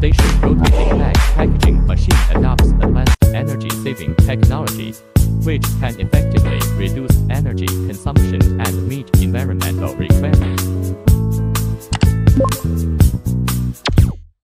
station rotating bag packaging machine adopts advanced energy-saving technology, which can effectively reduce energy consumption and meet environmental requirements.